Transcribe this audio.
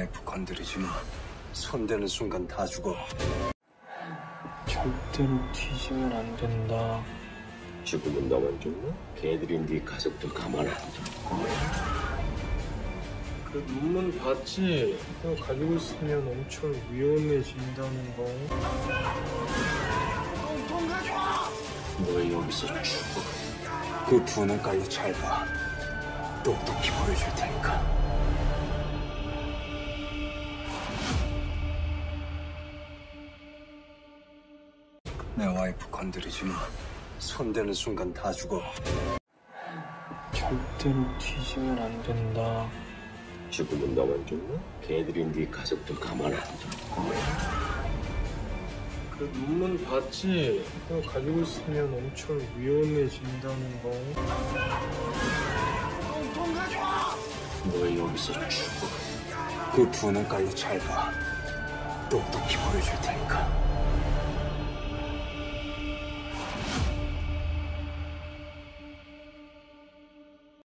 와이프 건드리지 마. 손대는 순간 다 죽어. 절대로 뒤지면 안 된다. 죽으면 너만 죽나? 걔들이 네 가족도 가만 안 둬. 그 논문 봤지? 그거 가지고 있으면 엄청 위험해진다는 거. 너 여기서 죽어. 그 두 눈깔로 잘 봐. 똑똑히 보여줄 테니까. 내 와이프 건드리지 마. 손대는 순간 다 죽어. 절대로 뒤지면 안 된다. 죽으면 너만 죽나? 걔들이 네 가족도 가만 안 둬. 그 논문 봤지? 그거 가지고 있으면 엄청 위험해진다는 거. 너 여기서 죽어. 그 두 눈깔로 잘 봐. 똑똑히 보여줄 테니까.